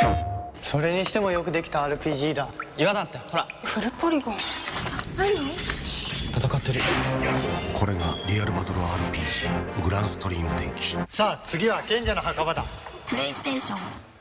それにしてもよくできた RPG だ。 岩だってほらフルポリゴン。何？ 戦ってる。 これがリアルバトル RPG グランストリーム電気。 さあ次は賢者の墓場だ。 プレイステーション